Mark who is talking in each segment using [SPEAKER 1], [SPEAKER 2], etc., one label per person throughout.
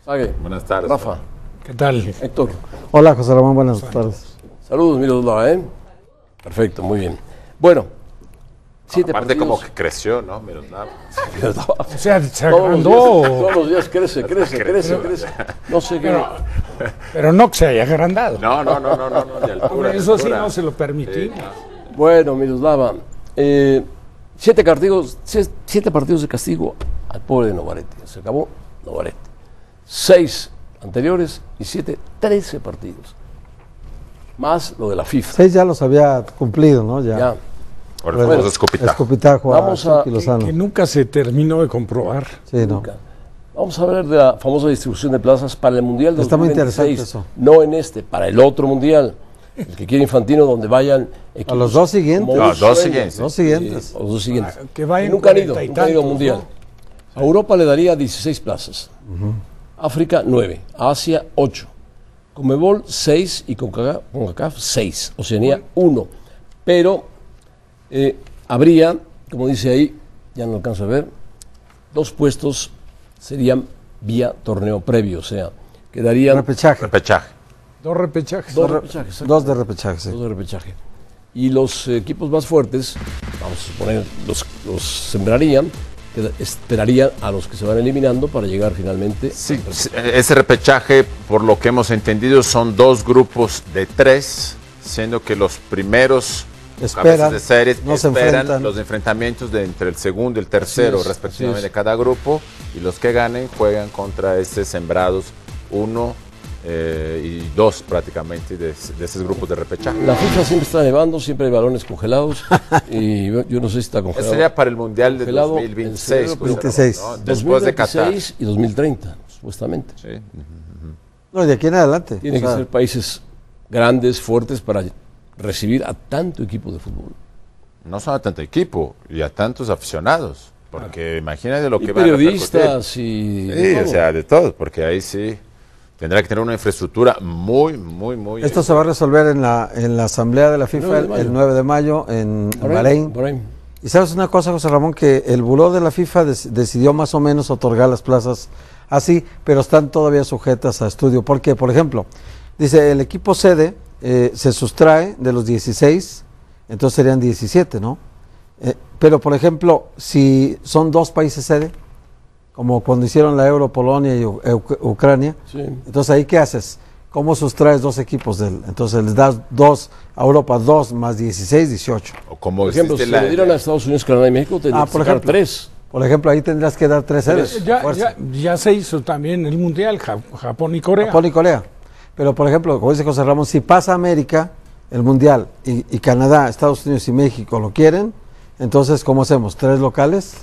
[SPEAKER 1] Sague.
[SPEAKER 2] Buenas tardes.
[SPEAKER 1] Rafa.
[SPEAKER 3] ¿Qué tal?
[SPEAKER 1] Héctor.
[SPEAKER 4] Hola, José Ramón, buenas tardes.
[SPEAKER 1] Saludos, Miroslava, ¿eh? Perfecto, muy bien. Bueno, 7
[SPEAKER 2] Aparte
[SPEAKER 1] partidos.
[SPEAKER 2] como que creció, ¿no? Miroslava.
[SPEAKER 3] O sea, se
[SPEAKER 1] Todos
[SPEAKER 3] agrandó.
[SPEAKER 1] todos los días crece. No sé qué.
[SPEAKER 3] Pero no que se haya agrandado.
[SPEAKER 2] No, de altura. de
[SPEAKER 3] Eso sí
[SPEAKER 2] altura.
[SPEAKER 3] no se lo permitimos.
[SPEAKER 1] Bueno, Miroslava, 7 partidos de castigo al pobre Novaretti. Se acabó Novaretti. 6 anteriores y 13 partidos. Más lo de la FIFA.
[SPEAKER 4] 6 ya los había cumplido, ¿no? Ya.
[SPEAKER 2] Por el
[SPEAKER 4] Bueno,
[SPEAKER 2] famoso escupitajo.
[SPEAKER 4] Escupitajo
[SPEAKER 1] Vamos a-
[SPEAKER 4] Chucky Lozano.
[SPEAKER 3] Que nunca se terminó de comprobar.
[SPEAKER 4] Sí, no.
[SPEAKER 1] Nunca. Vamos a ver de la famosa distribución de plazas para el Mundial
[SPEAKER 4] Está muy
[SPEAKER 1] 2026.
[SPEAKER 4] interesante eso.
[SPEAKER 1] No en este, para el otro Mundial. El que quiere Infantino, donde vayan equipos.
[SPEAKER 4] A los dos siguientes.
[SPEAKER 1] como
[SPEAKER 2] No,
[SPEAKER 1] un
[SPEAKER 2] dos
[SPEAKER 1] sueño.
[SPEAKER 2] siguientes.
[SPEAKER 4] Los siguientes.
[SPEAKER 1] A los dos siguientes.
[SPEAKER 3] Que vayan
[SPEAKER 1] Nunca han ido
[SPEAKER 3] 40 y
[SPEAKER 1] nunca han ido a
[SPEAKER 3] tantos,
[SPEAKER 1] Mundial.
[SPEAKER 3] ¿no?
[SPEAKER 1] A Europa le daría 16 plazas. África, 9. A Asia, 8. Conmebol, 6. Y CONCACAF, 6. Oceanía, 1. Pero habría, como dice ahí, ya no alcanzo a ver, 2 puestos serían vía torneo previo. O sea, quedarían
[SPEAKER 4] Repechaje.
[SPEAKER 2] Repechaje.
[SPEAKER 3] 2 repechajes.
[SPEAKER 1] 2 repechajes. exacto.
[SPEAKER 4] 2 de repechaje, sí.
[SPEAKER 1] 2 de repechaje. Y los equipos más fuertes, vamos a suponer, los sembrarían, esperarían a los que se van eliminando para llegar finalmente.
[SPEAKER 2] Sí, ese repechaje, por lo que hemos entendido, son 2 grupos de 3, siendo que los primeros
[SPEAKER 4] Esperan,
[SPEAKER 2] cabezas de series
[SPEAKER 4] no se
[SPEAKER 2] esperan
[SPEAKER 4] enfrentan.
[SPEAKER 2] los enfrentamientos entre el segundo y el tercero,
[SPEAKER 1] Así es,
[SPEAKER 2] respectivamente,
[SPEAKER 1] así
[SPEAKER 2] de
[SPEAKER 1] es.
[SPEAKER 2] cada grupo, y los que ganen juegan contra estos sembrados 1 y 2 prácticamente de esos grupos de repechaje.
[SPEAKER 1] La FIFA siempre está nevando, siempre hay balones congelados y yo no sé si está
[SPEAKER 2] Eso
[SPEAKER 1] congelado.
[SPEAKER 2] sería para el Mundial de
[SPEAKER 1] Congelado
[SPEAKER 2] 2026.
[SPEAKER 1] en febrero,
[SPEAKER 2] pues,
[SPEAKER 4] 26.
[SPEAKER 2] ¿no? Después de Qatar.
[SPEAKER 1] 2026 y 2030, supuestamente.
[SPEAKER 2] Sí.
[SPEAKER 4] No, de aquí en adelante.
[SPEAKER 1] Tienen
[SPEAKER 4] O sea,
[SPEAKER 1] que ser países grandes, fuertes, para recibir a tanto equipo de fútbol.
[SPEAKER 2] No solo a tanto equipo y a tantos aficionados, porque imagínate lo
[SPEAKER 1] Y
[SPEAKER 2] que van a repercutir.
[SPEAKER 1] periodistas y...
[SPEAKER 2] Sí, o sea, de todos, porque ahí sí tendrá que tener una infraestructura muy...
[SPEAKER 4] Esto se va a resolver en la asamblea de la FIFA
[SPEAKER 1] 9 de mayo.
[SPEAKER 4] el 9 de mayo en Bahrein.
[SPEAKER 1] Bahrein.
[SPEAKER 4] Y sabes una cosa, José Ramón, que el buró de la FIFA decidió más o menos otorgar las plazas así, pero están todavía sujetas a estudio. Porque, por ejemplo, dice el equipo sede se sustrae de los 16, entonces serían 17, ¿no? Pero, por ejemplo, si son 2 países sede, como cuando hicieron la Euro Polonia y Ucrania,
[SPEAKER 1] Sí.
[SPEAKER 4] entonces ahí ¿qué haces? ¿Cómo sustraes 2 equipos de él? Entonces les das 2 a Europa, 2 más 16, 18.
[SPEAKER 2] O como
[SPEAKER 1] Por ejemplo, si
[SPEAKER 2] existe
[SPEAKER 1] le dieran a Estados Unidos, Canadá y México, tendrían que
[SPEAKER 4] por
[SPEAKER 1] sacar
[SPEAKER 4] ejemplo.
[SPEAKER 1] 3.
[SPEAKER 4] Por ejemplo, ahí tendrás que dar 3 sedes.
[SPEAKER 3] Ya se hizo también el Mundial, Japón y Corea.
[SPEAKER 4] Japón y Corea. Pero, por ejemplo, como dice José Ramón, si pasa América, el Mundial, y Canadá, Estados Unidos y México lo quieren, entonces, ¿cómo hacemos? ¿3 locales?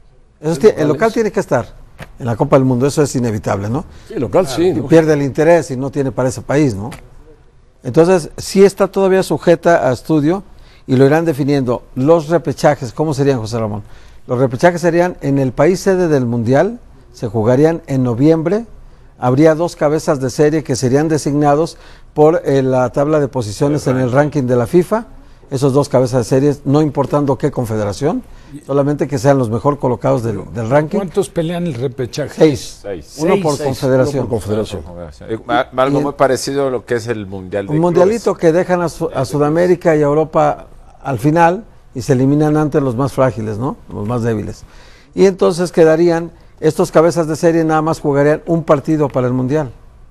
[SPEAKER 4] El local tiene que estar en la Copa del Mundo, eso es inevitable, ¿no?
[SPEAKER 1] Sí, local, sí.
[SPEAKER 4] Y pierde el interés y no tiene para ese país, ¿no? Entonces, sí está todavía sujeta a estudio y lo irán definiendo. Los repechajes, ¿cómo serían, José Ramón? Los repechajes serían en el país sede del Mundial, se jugarían en noviembre, habría 2 cabezas de serie que serían designados por la tabla de posiciones en el ranking de la FIFA, esos 2 cabezas de series, no importando qué confederación, solamente que sean los mejor colocados del ranking.
[SPEAKER 3] ¿Cuántos pelean el repechaje?
[SPEAKER 4] 6,
[SPEAKER 2] 6.
[SPEAKER 4] uno por
[SPEAKER 1] 6,
[SPEAKER 4] confederación.
[SPEAKER 1] uno por confederación.
[SPEAKER 2] Algo muy parecido a lo que es el Mundial de
[SPEAKER 4] Un mundialito que dejan a Sudamérica y a Europa al final y se eliminan antes los más frágiles, ¿no? Los más débiles. Y entonces quedarían, estos cabezas de serie nada más jugarían un partido para el Mundial.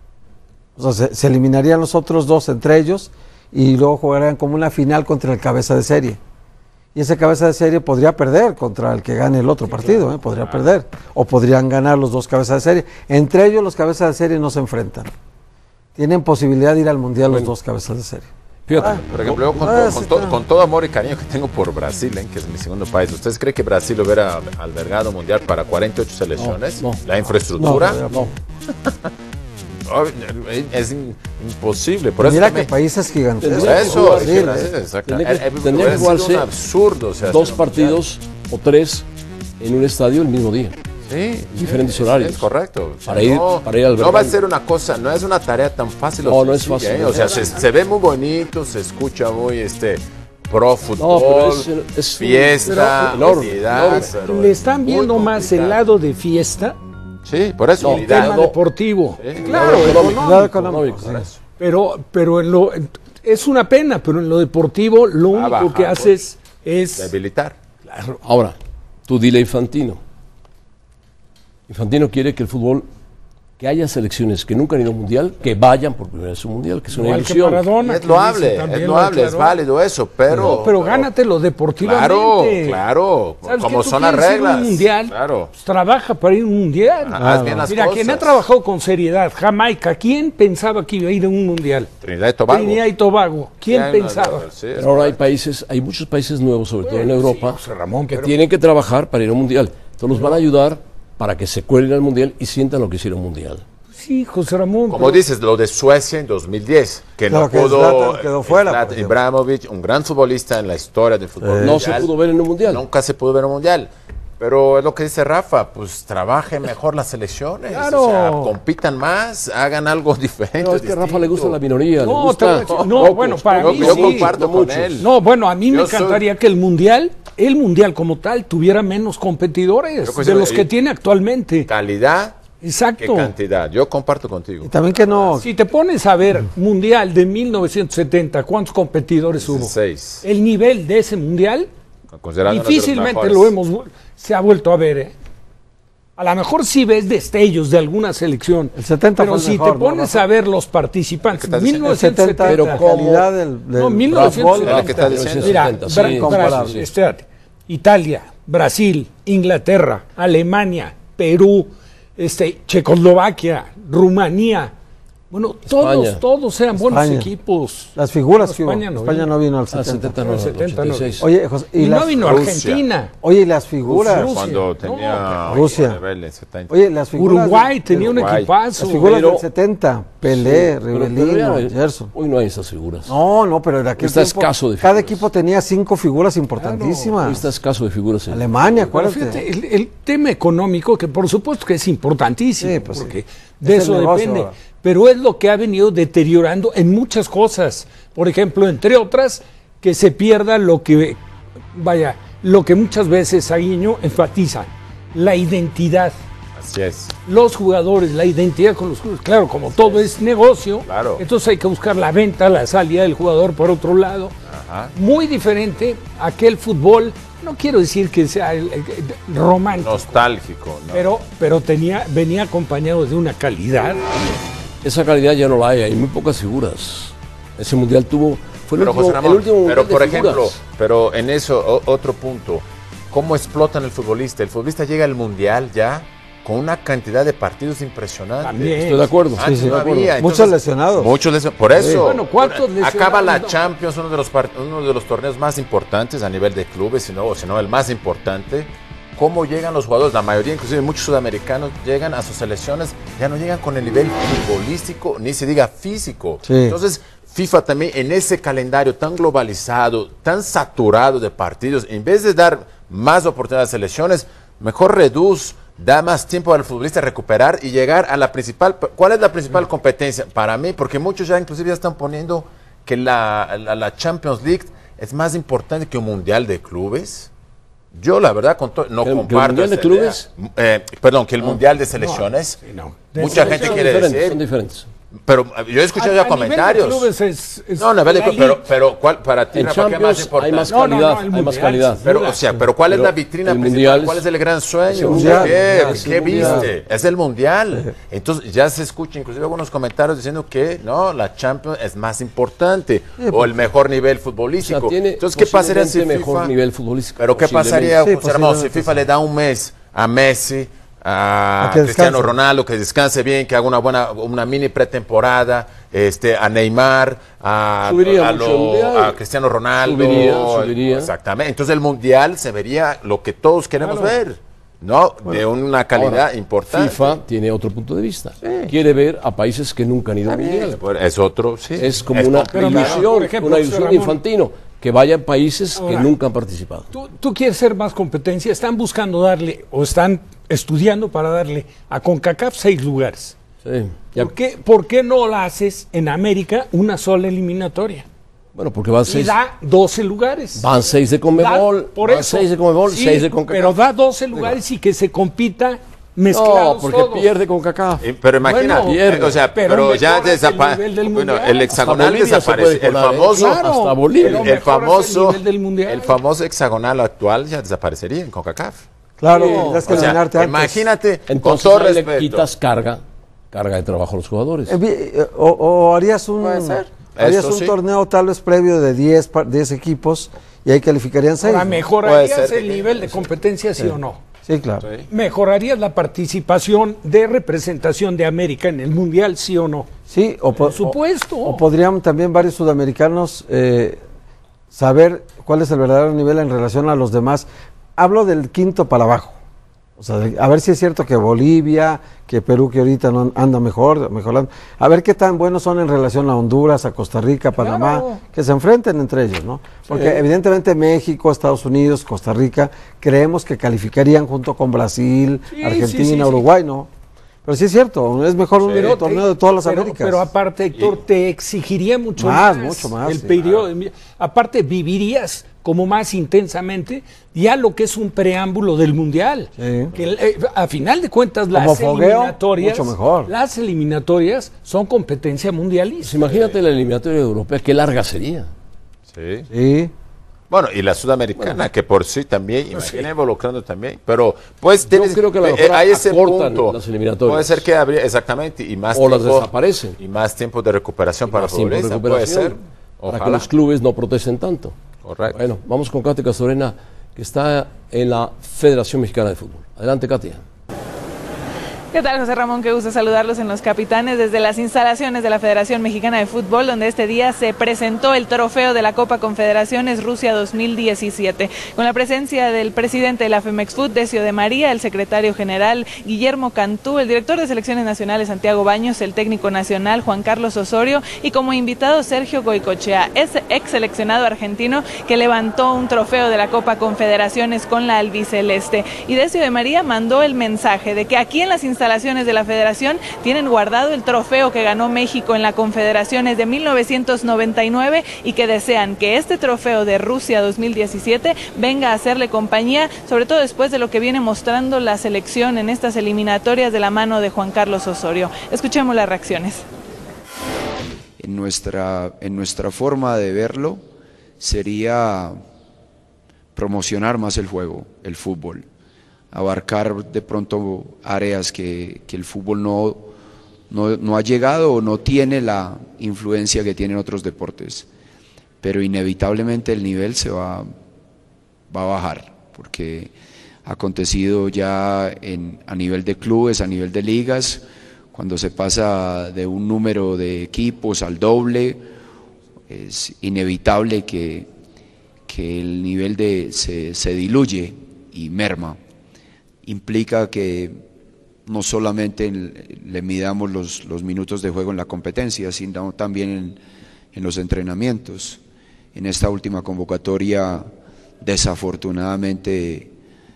[SPEAKER 4] O sea, se eliminarían los otros 2 entre ellos y luego jugarían como una final contra el cabeza de serie. Y ese cabeza de serie podría perder contra el que gane el otro partido, podría perder. O podrían ganar los 2 cabezas de serie. Entre ellos los cabezas de serie no se enfrentan. Tienen posibilidad de ir al Mundial los 2 cabezas de serie.
[SPEAKER 1] Fíjate,
[SPEAKER 2] Por ejemplo, yo con todo amor y cariño que tengo por Brasil, que es mi segundo país, ¿ustedes creen que Brasil hubiera albergado mundial para 48 selecciones?
[SPEAKER 1] No.
[SPEAKER 2] La infraestructura
[SPEAKER 1] no.
[SPEAKER 2] es imposible. Por eso
[SPEAKER 4] Mira
[SPEAKER 2] también-
[SPEAKER 4] que países gigantes.
[SPEAKER 1] Tendría que
[SPEAKER 2] eso,
[SPEAKER 1] jugar,
[SPEAKER 2] sí, Brasil, exacto.
[SPEAKER 1] Tendría que
[SPEAKER 2] Hubiera sido
[SPEAKER 1] jugarse
[SPEAKER 2] un absurdo. O sea,
[SPEAKER 1] 2
[SPEAKER 2] hacer un
[SPEAKER 1] partidos o 3 en un estadio el mismo día.
[SPEAKER 2] Sí,
[SPEAKER 1] diferentes
[SPEAKER 2] sí,
[SPEAKER 1] horarios.
[SPEAKER 2] es correcto. O sea,
[SPEAKER 1] Para ir al
[SPEAKER 2] no va a
[SPEAKER 1] verano.
[SPEAKER 2] ser una cosa, no es una tarea tan fácil.
[SPEAKER 1] No,
[SPEAKER 2] o
[SPEAKER 1] no es
[SPEAKER 2] sencilla,
[SPEAKER 1] fácil.
[SPEAKER 2] O sea, se ve muy bonito, se escucha muy pro
[SPEAKER 1] No,
[SPEAKER 2] fútbol,
[SPEAKER 1] pero es
[SPEAKER 2] fiesta,
[SPEAKER 1] enorme,
[SPEAKER 2] actividad,
[SPEAKER 1] enorme.
[SPEAKER 2] pero
[SPEAKER 3] Le están viendo
[SPEAKER 2] muy
[SPEAKER 3] más el
[SPEAKER 2] complicado.
[SPEAKER 3] lado de fiesta
[SPEAKER 2] Sí, por eso.
[SPEAKER 3] El tema deportivo.
[SPEAKER 1] Claro,
[SPEAKER 4] Cuidado económico,
[SPEAKER 1] sí.
[SPEAKER 3] Pero es una pena, pero en lo deportivo lo único
[SPEAKER 2] bajar,
[SPEAKER 3] que haces es...
[SPEAKER 2] Debilitar.
[SPEAKER 1] Ahora, tú dile a Infantino. Infantino quiere que el fútbol, que haya selecciones que nunca han ido a un mundial, que vayan por primera vez a un mundial, que es una
[SPEAKER 3] Igual que
[SPEAKER 1] ilusión.
[SPEAKER 3] Maradona,
[SPEAKER 2] Es
[SPEAKER 3] que
[SPEAKER 2] loable,
[SPEAKER 3] dice también
[SPEAKER 2] es
[SPEAKER 3] lo
[SPEAKER 2] loable, es
[SPEAKER 3] declaró.
[SPEAKER 2] válido eso, pero...
[SPEAKER 3] Pero gánatelo deportivamente.
[SPEAKER 2] Claro,
[SPEAKER 3] ¿Sabes
[SPEAKER 2] como
[SPEAKER 3] qué? Tú
[SPEAKER 2] son las
[SPEAKER 3] quieres ir a
[SPEAKER 2] reglas.
[SPEAKER 3] un mundial,
[SPEAKER 2] Claro.
[SPEAKER 3] pues trabaja para ir a un mundial.
[SPEAKER 2] Haz bien las
[SPEAKER 3] Mira,
[SPEAKER 2] cosas.
[SPEAKER 3] quien ha trabajado con seriedad, Jamaica, ¿quién pensaba que iba a ir a un mundial?
[SPEAKER 2] Trinidad y Tobago.
[SPEAKER 3] Trinidad y Tobago, ¿quién
[SPEAKER 2] Sí,
[SPEAKER 3] pensaba?
[SPEAKER 2] sí,
[SPEAKER 1] Pero ahora hay muchos países nuevos, sobre todo en
[SPEAKER 3] Bueno,
[SPEAKER 1] Europa,
[SPEAKER 3] sí, José Ramón,
[SPEAKER 1] que
[SPEAKER 3] pero-
[SPEAKER 1] tienen que trabajar para ir a un mundial. Entonces los van a ayudar para que se cuelguen al mundial y sientan lo que es ir a un mundial.
[SPEAKER 3] Sí, José Ramón.
[SPEAKER 2] Como
[SPEAKER 3] pero-
[SPEAKER 2] dices, lo de Suecia en 2010, que
[SPEAKER 4] Claro
[SPEAKER 2] no
[SPEAKER 4] que
[SPEAKER 2] pudo...
[SPEAKER 4] Zlatan quedó fuera, por
[SPEAKER 2] Zlatan
[SPEAKER 4] ejemplo.
[SPEAKER 2] Ibrahimovic, un gran futbolista en la historia del fútbol
[SPEAKER 1] No se
[SPEAKER 2] mundial.
[SPEAKER 1] pudo ver en un mundial.
[SPEAKER 2] Nunca se pudo ver en un mundial. Pero es lo que dice Rafa, pues trabajen mejor las selecciones.
[SPEAKER 3] Claro.
[SPEAKER 2] O sea, compitan más, hagan algo diferente.
[SPEAKER 1] No, es que a Rafa le gusta la minoría. le
[SPEAKER 3] No,
[SPEAKER 1] gusta
[SPEAKER 3] te voy a decir- no,
[SPEAKER 1] pocos,
[SPEAKER 3] bueno, para
[SPEAKER 1] pocos.
[SPEAKER 3] mí
[SPEAKER 2] Yo
[SPEAKER 3] sí.
[SPEAKER 2] comparto con él.
[SPEAKER 3] No, bueno, a mí me
[SPEAKER 2] Yo soy-
[SPEAKER 3] encantaría que el mundial como tal, tuviera menos competidores
[SPEAKER 2] Yo
[SPEAKER 3] de los
[SPEAKER 2] coincido-
[SPEAKER 3] que tiene actualmente.
[SPEAKER 2] Calidad, qué
[SPEAKER 3] Exacto.
[SPEAKER 2] cantidad. Yo comparto contigo.
[SPEAKER 4] Y también que no,
[SPEAKER 3] Si te pones a ver mundial de 1970, ¿cuántos competidores hubo?
[SPEAKER 2] 16.
[SPEAKER 3] El nivel de ese mundial
[SPEAKER 2] Considerado uno de los
[SPEAKER 3] difícilmente
[SPEAKER 2] mejores.
[SPEAKER 3] se ha vuelto a ver. A lo mejor sí ves destellos de alguna selección.
[SPEAKER 4] El 70
[SPEAKER 3] pero
[SPEAKER 4] fue el
[SPEAKER 3] si
[SPEAKER 4] mejor,
[SPEAKER 3] te
[SPEAKER 4] ¿no,
[SPEAKER 3] pones
[SPEAKER 4] Rafa?
[SPEAKER 3] a ver los participantes,
[SPEAKER 2] ¿Qué estás diciendo?
[SPEAKER 4] el 70,
[SPEAKER 3] 1970.
[SPEAKER 1] pero
[SPEAKER 4] la
[SPEAKER 1] ¿cómo?
[SPEAKER 4] calidad del
[SPEAKER 3] No,
[SPEAKER 4] fútbol,
[SPEAKER 3] 1970.
[SPEAKER 2] ¿qué estás diciendo?
[SPEAKER 3] Mira,
[SPEAKER 1] 1970, sí,
[SPEAKER 4] comparable.
[SPEAKER 3] espérate. Italia, Brasil, Inglaterra, Alemania, Perú, Checoslovaquia, Rumanía. Bueno,
[SPEAKER 1] España.
[SPEAKER 3] todos eran buenos
[SPEAKER 4] España.
[SPEAKER 3] equipos.
[SPEAKER 4] Las figuras
[SPEAKER 3] No,
[SPEAKER 4] que hubo.
[SPEAKER 3] España
[SPEAKER 4] No vino al
[SPEAKER 1] Ah,
[SPEAKER 4] 70.
[SPEAKER 1] 70 no,
[SPEAKER 3] No, 70 no.
[SPEAKER 1] 86.
[SPEAKER 4] Oye, José,
[SPEAKER 3] Y no
[SPEAKER 4] las-
[SPEAKER 3] vino
[SPEAKER 2] Rusia.
[SPEAKER 3] Argentina.
[SPEAKER 4] Oye, y las figuras.
[SPEAKER 3] Rusia.
[SPEAKER 2] Cuando tenía
[SPEAKER 4] Rusia.
[SPEAKER 2] nivel en 70.
[SPEAKER 4] Oye, las figuras.
[SPEAKER 3] Uruguay tenía un
[SPEAKER 2] Uruguay.
[SPEAKER 3] equipazo.
[SPEAKER 4] Las figuras
[SPEAKER 1] Pero-
[SPEAKER 4] del 70. Pelé,
[SPEAKER 1] Pero ya
[SPEAKER 4] Rivelino,
[SPEAKER 1] no hay-
[SPEAKER 4] Gerson.
[SPEAKER 1] Hoy no hay esas figuras.
[SPEAKER 4] No, pero en aquel
[SPEAKER 1] Está
[SPEAKER 4] tiempo,
[SPEAKER 1] escaso de
[SPEAKER 4] cada
[SPEAKER 1] figuras.
[SPEAKER 4] equipo tenía 5 figuras
[SPEAKER 1] Hoy
[SPEAKER 4] importantísimas.
[SPEAKER 1] está escaso de figuras.
[SPEAKER 4] Alemania,
[SPEAKER 3] Pero
[SPEAKER 4] acuérdate.
[SPEAKER 3] fíjate, el tema económico, que por supuesto que es importantísimo,
[SPEAKER 4] Sí, pues sí.
[SPEAKER 3] porque
[SPEAKER 4] Es
[SPEAKER 3] de
[SPEAKER 4] el
[SPEAKER 3] eso
[SPEAKER 4] negocio
[SPEAKER 3] depende,
[SPEAKER 4] ahora.
[SPEAKER 3] pero es lo que ha venido deteriorando en muchas cosas. Por ejemplo, entre otras, que se pierda lo que muchas veces Saguiño enfatiza, la identidad.
[SPEAKER 2] Así es.
[SPEAKER 3] Los jugadores, la identidad con los clubes. Claro, como todo es negocio,
[SPEAKER 2] Claro.
[SPEAKER 3] entonces hay que buscar la venta, la salida del jugador por otro lado.
[SPEAKER 2] Ajá.
[SPEAKER 3] Muy diferente a aquel fútbol, no quiero decir que sea el romántico,
[SPEAKER 2] Nostálgico, ¿no?
[SPEAKER 3] pero venía acompañado de una calidad.
[SPEAKER 1] Esa calidad ya no la hay muy pocas figuras. Ese mundial fue el
[SPEAKER 2] Pero,
[SPEAKER 1] último,
[SPEAKER 2] José Ramón,
[SPEAKER 1] el último mundial
[SPEAKER 2] pero por
[SPEAKER 1] de
[SPEAKER 2] ejemplo,
[SPEAKER 1] figuras.
[SPEAKER 2] pero en eso, otro punto, ¿cómo explotan el futbolista? El futbolista llega al mundial ya con una cantidad de partidos impresionante.
[SPEAKER 3] También.
[SPEAKER 1] Estoy de acuerdo.
[SPEAKER 2] Antes
[SPEAKER 1] Sí,
[SPEAKER 2] no
[SPEAKER 1] de acuerdo.
[SPEAKER 2] había.
[SPEAKER 4] Muchos lesionados.
[SPEAKER 2] Muchos lesionados. Por eso.
[SPEAKER 3] Bueno, ¿cuántos lesionados?
[SPEAKER 2] Acaba la
[SPEAKER 3] No.
[SPEAKER 2] Champions, uno de los torneos más importantes a nivel de clubes, si no el más importante. ¿Cómo llegan los jugadores? La mayoría, inclusive muchos sudamericanos, llegan a sus selecciones, ya no llegan con el nivel futbolístico, ni se diga físico.
[SPEAKER 4] Sí.
[SPEAKER 2] Entonces, FIFA también en ese calendario tan globalizado, tan saturado de partidos, en vez de dar más oportunidades a selecciones, mejor da más tiempo al futbolista recuperar y llegar a la principal. ¿Cuál es la principal competencia? Para mí, porque muchos ya inclusive ya están poniendo que la Champions League es más importante que un mundial de clubes. Yo la verdad no
[SPEAKER 1] ¿Que el
[SPEAKER 2] comparto
[SPEAKER 1] mundial de
[SPEAKER 2] esa
[SPEAKER 1] clubes?
[SPEAKER 2] idea. Perdón, que el mundial de selecciones.
[SPEAKER 3] No.
[SPEAKER 2] Mucha gente
[SPEAKER 1] Son
[SPEAKER 2] quiere
[SPEAKER 1] diferentes,
[SPEAKER 2] decir,
[SPEAKER 1] son diferentes.
[SPEAKER 2] pero yo he escuchado ya comentarios. No, a nivel de clubes, pero ¿cuál para ti,
[SPEAKER 1] En
[SPEAKER 2] Rafa, qué más
[SPEAKER 1] Champions
[SPEAKER 2] importante?
[SPEAKER 1] hay más
[SPEAKER 3] No, no,
[SPEAKER 1] calidad,
[SPEAKER 3] no, el
[SPEAKER 1] hay más
[SPEAKER 3] mundial,
[SPEAKER 1] calidad.
[SPEAKER 3] sin
[SPEAKER 2] Pero,
[SPEAKER 3] duda.
[SPEAKER 2] o sea, pero ¿cuál es
[SPEAKER 1] Pero
[SPEAKER 2] la vitrina
[SPEAKER 1] el
[SPEAKER 2] principal?
[SPEAKER 1] mundial
[SPEAKER 2] ¿Cuál es el gran sueño?
[SPEAKER 4] mundial.
[SPEAKER 2] ¿Qué
[SPEAKER 1] el mundial.
[SPEAKER 2] viste? Es el mundial. Entonces ya se escucha inclusive algunos comentarios diciendo que no, la Champions es más importante o el mejor nivel
[SPEAKER 1] O sea,
[SPEAKER 2] futbolístico.
[SPEAKER 1] tiene
[SPEAKER 2] Entonces, ¿qué pasaría si
[SPEAKER 1] posiblemente mejor
[SPEAKER 2] FIFA,
[SPEAKER 1] nivel futbolístico?
[SPEAKER 2] pero qué
[SPEAKER 1] posiblemente.
[SPEAKER 2] pasaría,
[SPEAKER 4] Sí,
[SPEAKER 2] José Ramón, si
[SPEAKER 4] posiblemente
[SPEAKER 2] FIFA
[SPEAKER 4] sí.
[SPEAKER 2] le da un mes a Messi, a
[SPEAKER 4] que
[SPEAKER 2] Cristiano
[SPEAKER 4] descanse.
[SPEAKER 2] Ronaldo, que descanse bien, que haga una mini pretemporada, a Neymar,
[SPEAKER 1] Subiría mucho el mundial.
[SPEAKER 2] a Cristiano Ronaldo.
[SPEAKER 1] Subiría.
[SPEAKER 2] Exactamente. Entonces el mundial se vería lo que todos queremos ver, ¿no? De una calidad
[SPEAKER 1] Ahora,
[SPEAKER 2] importante.
[SPEAKER 1] FIFA tiene otro punto de vista. Quiere ver a países que nunca han ido a un mundial.
[SPEAKER 2] Pues, es otro, sí.
[SPEAKER 1] Es como una
[SPEAKER 2] complicado.
[SPEAKER 1] ilusión,
[SPEAKER 3] por ejemplo,
[SPEAKER 1] una
[SPEAKER 3] José
[SPEAKER 1] ilusión de
[SPEAKER 3] Ramón.
[SPEAKER 1] Infantino, que vaya a países que
[SPEAKER 3] Ahora,
[SPEAKER 1] nunca han participado.
[SPEAKER 3] Tú quieres ser más competencia, están buscando darle, o están estudiando para darle a CONCACAF 6 lugares.
[SPEAKER 1] Sí. Ya-
[SPEAKER 3] ¿Por qué no la haces en América una sola eliminatoria?
[SPEAKER 1] bueno, porque van
[SPEAKER 3] Y
[SPEAKER 1] 6
[SPEAKER 3] da 12 lugares.
[SPEAKER 1] van 6 de Conmebol,
[SPEAKER 3] Por
[SPEAKER 1] van
[SPEAKER 3] eso.
[SPEAKER 1] 6 de Conmebol,
[SPEAKER 3] Sí,
[SPEAKER 1] 6 de CONCACAF.
[SPEAKER 3] pero da 12 lugares y que se compita mezclados
[SPEAKER 1] No, porque
[SPEAKER 3] todos.
[SPEAKER 1] pierde con CACAF.
[SPEAKER 2] Pero imagina,
[SPEAKER 1] Bueno,
[SPEAKER 2] o sea,
[SPEAKER 3] pero
[SPEAKER 2] pero ya
[SPEAKER 3] mejoras el
[SPEAKER 2] desaparece.
[SPEAKER 3] nivel del
[SPEAKER 2] Bueno,
[SPEAKER 3] mundial.
[SPEAKER 2] el hexagonal
[SPEAKER 1] Hasta Bolivia se
[SPEAKER 2] desaparece.
[SPEAKER 1] puede
[SPEAKER 2] El
[SPEAKER 1] colar, ¿eh?
[SPEAKER 2] famoso,
[SPEAKER 3] Claro,
[SPEAKER 1] hasta Bolivia.
[SPEAKER 3] pero
[SPEAKER 2] el
[SPEAKER 3] mejoras
[SPEAKER 2] famoso,
[SPEAKER 3] nivel del mundial.
[SPEAKER 2] el famoso hexagonal actual ya desaparecería en CONCACAF.
[SPEAKER 4] Claro,
[SPEAKER 1] Sí.
[SPEAKER 4] tendrás que
[SPEAKER 2] O sea,
[SPEAKER 4] eliminarte antes.
[SPEAKER 2] imagínate, con
[SPEAKER 1] Entonces
[SPEAKER 2] todo
[SPEAKER 1] ahí le
[SPEAKER 2] respeto.
[SPEAKER 1] quitas carga de trabajo a los jugadores.
[SPEAKER 4] O harías un,
[SPEAKER 2] Puede ser.
[SPEAKER 4] harías
[SPEAKER 2] Eso
[SPEAKER 4] un
[SPEAKER 2] sí.
[SPEAKER 4] torneo tal vez previo de 10 equipos y ahí calificarían 6.
[SPEAKER 3] Ahora,
[SPEAKER 4] ¿no?
[SPEAKER 3] ¿mejorarías
[SPEAKER 2] Puede ser.
[SPEAKER 3] el nivel de competencia, sí o no?
[SPEAKER 4] Sí, claro.
[SPEAKER 2] Sí.
[SPEAKER 3] ¿Mejorarías la participación de representación de América en el Mundial, sí o no?
[SPEAKER 4] Sí,
[SPEAKER 3] Por supuesto.
[SPEAKER 4] O podrían también varios sudamericanos saber cuál es el verdadero nivel en relación a los demás. Hablo del quinto para abajo. O sea, a ver si es cierto que Bolivia, que Perú, que ahorita no anda mejorando. A ver qué tan buenos son en relación a Honduras, a Costa Rica, a Panamá,
[SPEAKER 3] Claro.
[SPEAKER 4] que se enfrenten entre ellos, ¿no? Porque evidentemente México, Estados Unidos, Costa Rica, creemos que calificarían junto con Brasil,
[SPEAKER 3] Sí,
[SPEAKER 4] Argentina,
[SPEAKER 3] sí, sí.
[SPEAKER 4] Uruguay, ¿no? Pero sí es cierto, es mejor un torneo de todas las
[SPEAKER 3] pero,
[SPEAKER 4] Américas.
[SPEAKER 3] Pero aparte, Héctor, te exigiría mucho
[SPEAKER 4] Mucho más,
[SPEAKER 3] el
[SPEAKER 4] sí.
[SPEAKER 3] periodo. Aparte, vivirías como más intensamente ya lo que es un preámbulo del Mundial.
[SPEAKER 4] Sí.
[SPEAKER 3] Que a final de cuentas,
[SPEAKER 4] Como
[SPEAKER 3] las
[SPEAKER 4] fogueo,
[SPEAKER 3] eliminatorias,
[SPEAKER 4] mucho mejor.
[SPEAKER 3] las eliminatorias son competencia mundialista.
[SPEAKER 1] Pues imagínate la eliminatoria europea, qué larga sería.
[SPEAKER 2] Sí.
[SPEAKER 4] Sí.
[SPEAKER 2] Bueno, y la sudamericana, que por sí también, imagina involucrando también, pero pues tienes,
[SPEAKER 1] creo que a lo mejor
[SPEAKER 2] hay ese
[SPEAKER 1] acortan
[SPEAKER 2] punto,
[SPEAKER 1] las eliminatorias.
[SPEAKER 2] puede ser que habría, exactamente, y más
[SPEAKER 1] O las
[SPEAKER 2] tiempo,
[SPEAKER 1] desaparecen.
[SPEAKER 2] y más tiempo de recuperación para el
[SPEAKER 1] Más tiempo de
[SPEAKER 2] futbolista, puede
[SPEAKER 1] recuperación,
[SPEAKER 2] ser,
[SPEAKER 1] para que
[SPEAKER 2] ojalá.
[SPEAKER 1] los clubes no protesten tanto.
[SPEAKER 2] Correcto.
[SPEAKER 1] Bueno, vamos con Katia Castorena, que está en la Federación Mexicana de Fútbol. Adelante, Katia.
[SPEAKER 5] ¿Qué tal, José Ramón? Qué gusto saludarlos en Los Capitanes desde las instalaciones de la Federación Mexicana de Fútbol, donde este día se presentó el trofeo de la Copa Confederaciones Rusia 2017, con la presencia del presidente de la FEMEXFUT, Decio de María, el secretario general Guillermo Cantú, el director de selecciones nacionales Santiago Baños, el técnico nacional Juan Carlos Osorio y como invitado Sergio Goicoechea, ese ex seleccionado argentino que levantó un trofeo de la Copa Confederaciones con la albiceleste. Y Decio de María mandó el mensaje de que aquí en las instalaciones de la Federación tienen guardado el trofeo que ganó México en la Confederaciones de 1999 y que desean que este trofeo de Rusia 2017 venga a hacerle compañía, sobre todo después de lo que viene mostrando la selección en estas eliminatorias de la mano de Juan Carlos Osorio. Escuchemos las reacciones.
[SPEAKER 6] En nuestra forma de verlo sería promocionar más el juego, el fútbol, abarcar de pronto áreas que el fútbol no ha llegado o no tiene la influencia que tienen otros deportes, pero inevitablemente el nivel se va a bajar, porque ha acontecido ya a nivel de clubes, a nivel de ligas, cuando se pasa de un número de equipos al doble, es inevitable que el nivel se diluye y merma. Implica que no solamente le midamos los minutos de juego en la competencia, sino también en los entrenamientos. En esta última convocatoria, desafortunadamente,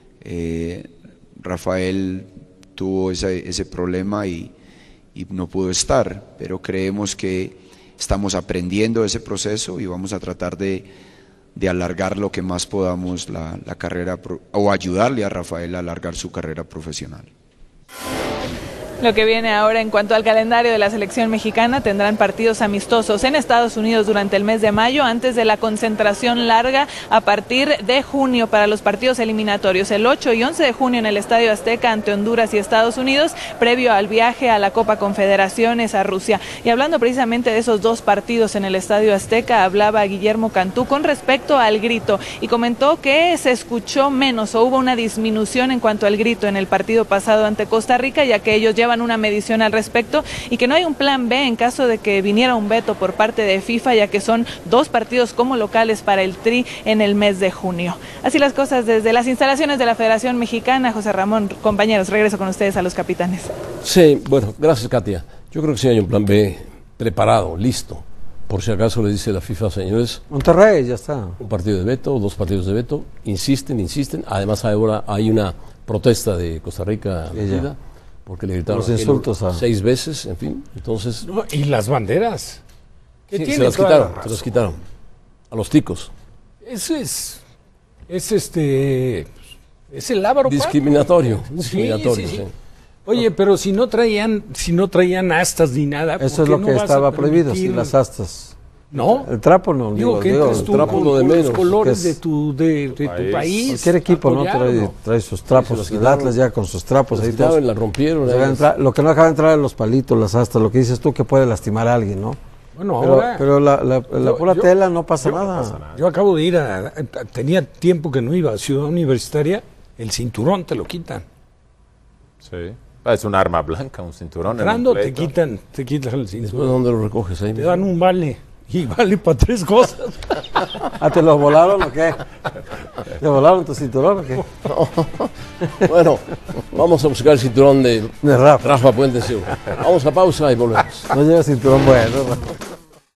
[SPEAKER 6] Rafael tuvo ese problema y no pudo estar, pero creemos que estamos aprendiendo ese proceso y vamos a tratar de alargar lo que más podamos la carrera o ayudarle a Rafael a alargar su carrera profesional.
[SPEAKER 5] Lo que viene ahora en cuanto al calendario de la selección mexicana, tendrán partidos amistosos en Estados Unidos durante el mes de mayo, antes de la concentración larga a partir de junio para los partidos eliminatorios, el 8 y 11 de junio en el Estadio Azteca ante Honduras y Estados Unidos, previo al viaje a la Copa Confederaciones a Rusia. Y hablando precisamente de esos dos partidos en el Estadio Azteca, hablaba Guillermo Cantú con respecto al grito y comentó que se escuchó menos o hubo una disminución en cuanto al grito en el partido pasado ante Costa Rica, ya que ellos llevan una medición al respecto y que no hay un plan B en caso de que viniera un veto por parte de FIFA, ya que son dos partidos como locales para el Tri en el mes de junio. Así las cosas desde las instalaciones de la Federación Mexicana. José Ramón, compañeros, regreso con ustedes a Los Capitanes.
[SPEAKER 1] Sí, bueno, gracias, Katia. Yo creo que sí hay un plan B preparado, listo. Por si acaso le dice la FIFA, señores,
[SPEAKER 4] Monterrey, ya está.
[SPEAKER 1] un partido de veto, dos partidos de veto, insisten. Además ahora hay una protesta de Costa Rica, metida, porque le gritaron
[SPEAKER 4] Los insultos a
[SPEAKER 1] 6 veces, en fin. Entonces,
[SPEAKER 3] No, y las banderas.
[SPEAKER 1] sí,
[SPEAKER 3] tiene
[SPEAKER 1] se las
[SPEAKER 3] toda la
[SPEAKER 1] quitaron, se
[SPEAKER 3] razón.
[SPEAKER 1] las quitaron. A los ticos.
[SPEAKER 3] Eso es el lábaro patrio.
[SPEAKER 1] Discriminatorio.
[SPEAKER 3] Sí,
[SPEAKER 1] Discriminatorio,
[SPEAKER 3] sí, sí.
[SPEAKER 1] sí.
[SPEAKER 3] Oye, pero si no traían astas ni nada.
[SPEAKER 4] Eso es
[SPEAKER 3] ¿por
[SPEAKER 4] lo
[SPEAKER 3] qué
[SPEAKER 4] que
[SPEAKER 3] no vas
[SPEAKER 4] estaba
[SPEAKER 3] a
[SPEAKER 4] prohibido,
[SPEAKER 3] permitir?
[SPEAKER 4] sí, las astas.
[SPEAKER 3] No.
[SPEAKER 4] El trapo no.
[SPEAKER 3] Digo que entres tú
[SPEAKER 1] trapo
[SPEAKER 3] con
[SPEAKER 1] lo de
[SPEAKER 3] los
[SPEAKER 1] menos.
[SPEAKER 3] colores
[SPEAKER 4] ¿Qué
[SPEAKER 3] de
[SPEAKER 4] es?
[SPEAKER 3] tu país.
[SPEAKER 4] Cualquier equipo no
[SPEAKER 3] apoyarlo.
[SPEAKER 4] trae sus trapos.
[SPEAKER 1] los
[SPEAKER 4] El
[SPEAKER 1] quitaron.
[SPEAKER 4] Atlas ya con sus trapos. Ahí todos.
[SPEAKER 1] La rompieron.
[SPEAKER 4] Lo que no acaba de entrar es los palitos, las astas, lo que dices tú que puede lastimar a alguien, ¿no?
[SPEAKER 3] Bueno,
[SPEAKER 4] Pero,
[SPEAKER 3] ahora.
[SPEAKER 4] pero la pura
[SPEAKER 3] yo-
[SPEAKER 4] tela no pasa nada.
[SPEAKER 3] Yo acabo de ir tenía tiempo que no iba a Ciudad Universitaria, el cinturón te lo quitan.
[SPEAKER 2] Sí. Es un arma blanca, un cinturón. en un
[SPEAKER 3] Entrando te
[SPEAKER 2] pleito.
[SPEAKER 3] quitan el
[SPEAKER 1] Después,
[SPEAKER 3] cinturón.
[SPEAKER 1] ¿dónde lo recoges? Ahí
[SPEAKER 3] Te
[SPEAKER 1] mismo.
[SPEAKER 3] dan un vale. Y vale para 3 cosas.
[SPEAKER 4] ¿Ah, te lo volaron o qué? ¿Te volaron tu cinturón o qué?
[SPEAKER 1] Bueno, vamos a buscar el cinturón de
[SPEAKER 4] De Rafa.
[SPEAKER 1] Rafa Puente Segura. Vamos a pausa y volvemos.
[SPEAKER 4] No lleva cinturón bueno, Rafa.